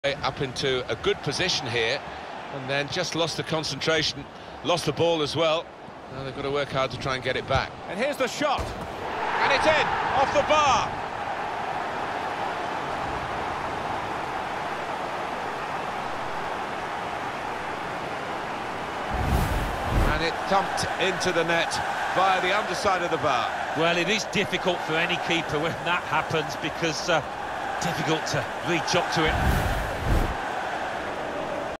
Up into a good position here, and then just lost the concentration, lost the ball as well. Now they've got to work hard to try and get it back. And here's the shot, and it's in, off the bar. And it thumped into the net via the underside of the bar. Well, it is difficult for any keeper when that happens, because difficult to reach up to it.